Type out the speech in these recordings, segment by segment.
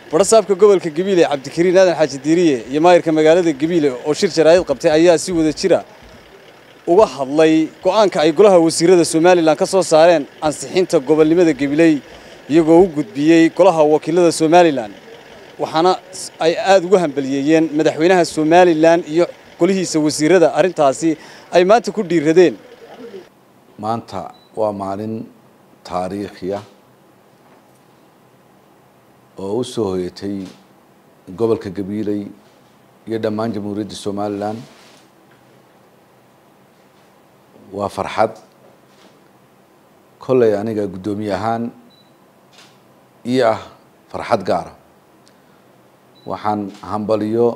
barsaabka gobolka Gabiley Cabdikariin Aadan Xaaji Diiriye iyo maayirka magaalada Gabiley oo shir jaraa'id qabtay ayaa si wada jira uga hadlay go'aanka ay golaha wasiirada Soomaaliland ka soo saareen ansixinta gobolnimada Gabiley iyagoo u gudbiyay golaha wakiilada Soomaaliland waxaana ay aad ugu hambalyeeyeen madaxweynaha Soomaaliland iyo golihiisa wasiirada arintaasi ay maanta ku dhiiradeen maanta waa maalin taariikhi ah oo soo hoyatay gobolka Gabiley iyo dhammaan jamhuuriyadda Soomaaliland waa farxad kulay aniga gudoomiye ahaan iyo farxad gaar ah waxaan hambaliyo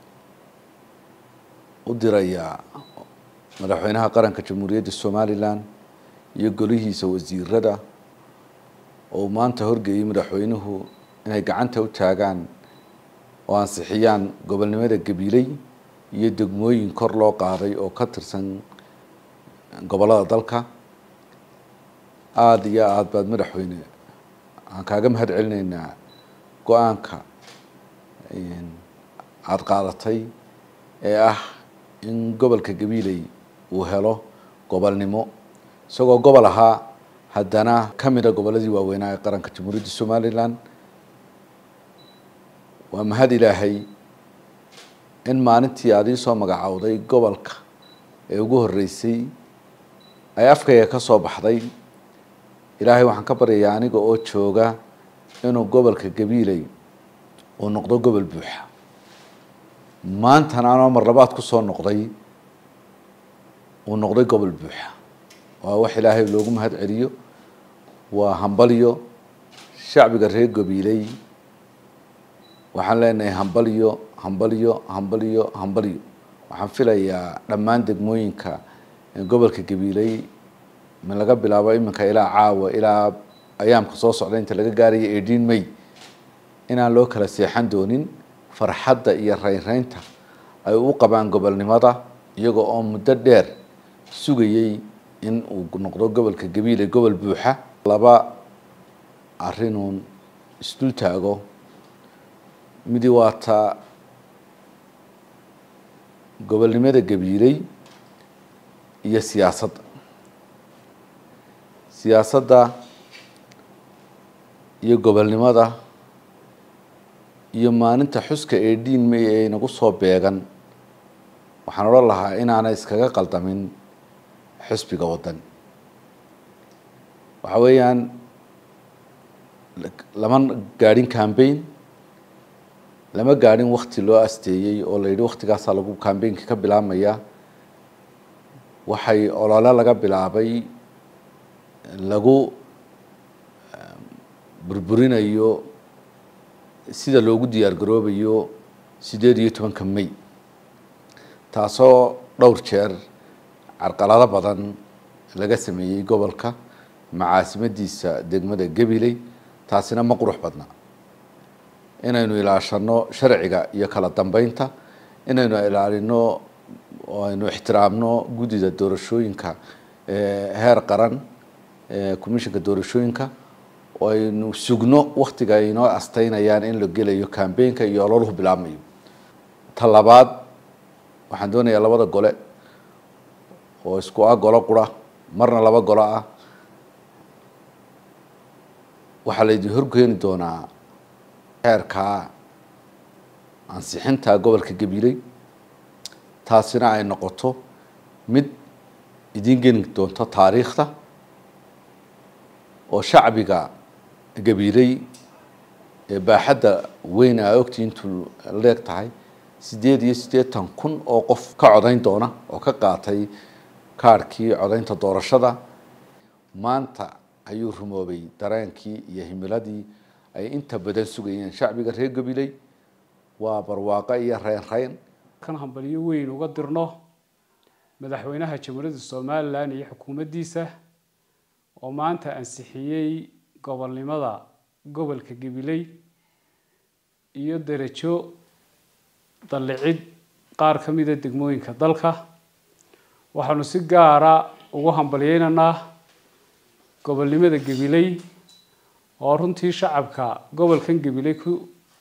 u dirayaa madaxweynaha qaranka jamhuuriyadda Soomaaliland iyo golihiisa wasiirada oo maanta horgeeyay madaxweynuhu inay gacanta u taagaan oo ansixiyaan gobolnimada Gabiley iyo degmooyin kor loo qaaday oo ka tirsan gobolada dalka aad iyo aad baad madaxweyne aan kaaga mahad celinaynaa go'aanka aad qaadatay ee in gobolka Gabiley uu helo gobolnimo isagoo gobol ahaa haddana kamida goboladii waaweynaa ee qaranka jamhuuriyadda Soomaaliland waa mahad Ilaahay in maalintii aad soo magacawday gobolka ee ugu horeysay ay afkayga ka soo baxday Ilaahay waxaan ka baryayaa aniga oo jooga inuu gobolka Gabiley uu noqdo gobol buuxa maanta aan mar labaad ku soo noqday uu noqday gobol buuxa waa wax Ilaahay loogu mahad celiyo waa hambaliyo shacbiga reer Gabiley waxaan leenahay hambaliyo waxaan filayaa dhammaan degmooyinka gobolka Gabiley min laga bilaabo iminka ilaa caawa ilaa ayaamka soo socda inta laga gaarayo 18 May inaan loo kala seexan doonin farxadda iyo reereynta ay u qabaan gobolnimada iyagoo oo muddo dheer sugayay in uu noqdo gobolka Gabiley gobol buuxa laba arinoon isdul taago midi waata gobolnimada Gabiley iyo siyaasadda iyo gobolnimada iyo maalinta xuska 18 May ee nagu soo beegan waxaan oran lahaa inaanay iskaga qaldamin xisbiga wadan waxa weeyaan lama gaadhin campaign lama gaadhin waqti loo asteeyay oo la yiri waqtigaas lagu campaign ka bilaabmaya waxay olole laga bilaabay lagu burburinayo sida loogu diyaar garoobayo 18 May taasoo dhowr jeer carqalado badan laga sameeyay gobolka macaasimadiisa degmada Gabiley taasina ma qurux badna inaynu ilaashano sharciga iyo kala dambeynta inaynu ilaalino oo aynu ixtiraamno gudida doorashooyinka heer qaran komishanka doorashooyinka oo aynu sugno waqtiga ay inoo asteynayaan in la gelayo campaign-ka iyo ololuhu bilaabmayo talabaad waxaan doonayaa labada gole oo isku golo qura marna laba golo waxa la idin horgeeni doonaa heerka ansixinta gobolka Gabiley taasina ay noqoto mid idin geeni doonto taariikhda oo shacbiga Gabiley ee baaxadda weyn ay ogtiintu leegtahay 8,000 oo qof ka codayn doona oo ka qaatay kaarkii codaynta doorashada maanta ayuu rumoobay dareenkii iyo himiladii ay inta badan sugayeen shacbiga reer Gabiley waa barwaaqo iyo reereyn kan hambaliyo weyn uga dirno madaxweynaha jamhuuriyadda Soomaaliland iyo xukuumaddiisa oo maanta ansixiyay gobolnimada gobolka Gabiley iyo darajo dalcid qaar kamida degmooyinka dalka waxaanu si gaar ah ugu hambalyeynaa gobolnimada Gabiley oo runtii shacabka gobolkan Gabiley ku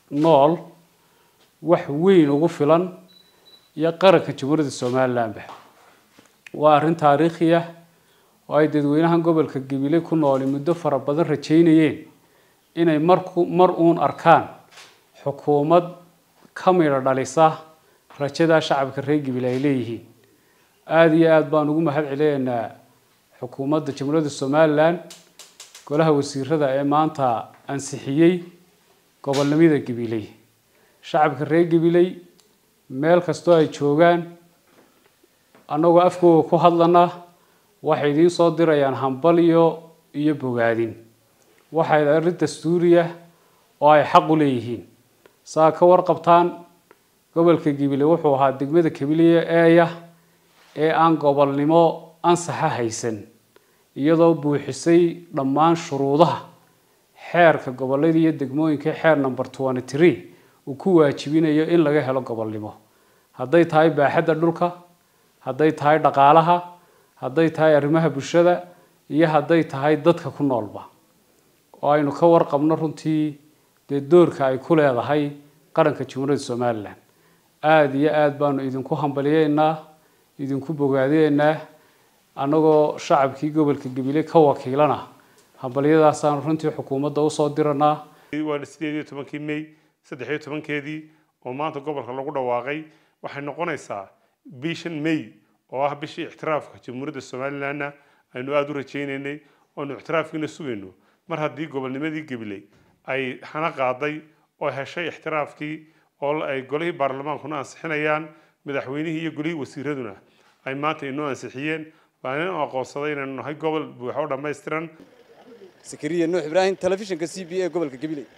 nool wax weyn ugu filan iyo qaranka jamhuuriyadda Somaliland waa arrin taariikhi ah oo ay dadweynaha gobolka Gabiley ku nool muddo fara badan rajaynayeen inay mar uun arkaan xukuumad kamira dhalisa rajada shacabka reer Gabiley ay leeyihiin aad iyo aad baan ugu mahad celinaynaa xukuumadda jamhuuriyadda Somaliland golaha wasiirada ee maanta ansixiyay gobolnimada Gabiley shacabka reer Gabiley meel kasto ay joogaan anagoo afkooda ku hadlana waxay idin soo dirayaan hambal iyo bogaadin waxay arrin dastuuriya oo ay xaq u leeyihiin saa ka warqabtaan gobolka Gabiley wuxuu ahaa degmada Gabiley ee aan gobolnimo ansaxa haysan iyadoo buuxisay dhammaan shuruudaha xeerka gobollada iyo degmooyinka xeer number 23 uu ku waajibinayo in laga helo gobolnimo hadday tahay baaxadda dhulka hadday tahay dhaqaalaha hadday tahay arrimaha bulshada iyo hadday tahay dadka ku noolba oo aynu ka warqabno runtii doorka ay ku leedahay qaranka jamhuuriyadda Somaliland aad iyo aad baanu idinku hambaliyeynaa idinku bogaadeenaa anagoo shacabkii gobolka Gabiley ka wakiilana hambaliyadaas aan runtii xukuumadda u soo diranaa waa 18 May 13keedii oo maanta gobolka lagu dhawaaqay waxay noqonaysaa bishan May oo ah bishii ixtiraafka jamhuuriyadda Somaliland aynu aad u rajaynaynay oo ixtiraafkiina sugayno mar haddii gobolnimadii Gabiley ay xana qaaday oo heshay ixtiraafkii oo ay golihii baarlamaankuna ansixinayaan madaxweynihii iyo golihii wasiiraduna ay maanta inoo ansixiyeen baan aqoonsaday inaan nahay gobol buuxo dhameystiran Sakariya Nuux Ibrahim telefishinka CBA gobolka Gabiley